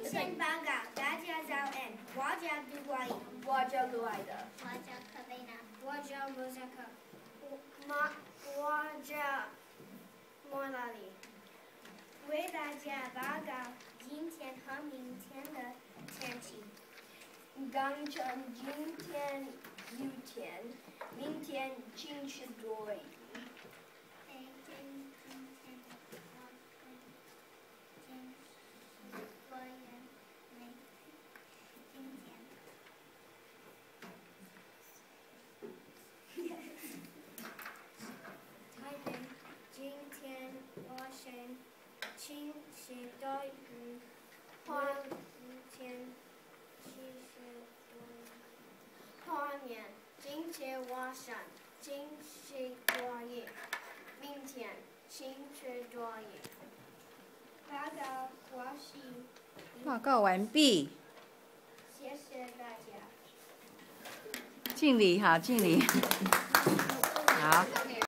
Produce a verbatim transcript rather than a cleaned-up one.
先报告大家早安，我叫杜国义， 我叫卢爱德， 我叫可贝娜， 我叫莫扎克，我我叫莫拉里。为大家报告今天和明天的天气。 刚成今天雨天，明天晴时多云。 北京今天的我跟今是多云，明今天。 台北今天晚上晴时多云，明天晴时多云。花莲今天晚上晴时多云，明天晴时多云。报告完毕。 报告完毕。 谢谢大家。 敬礼，好，敬礼。好。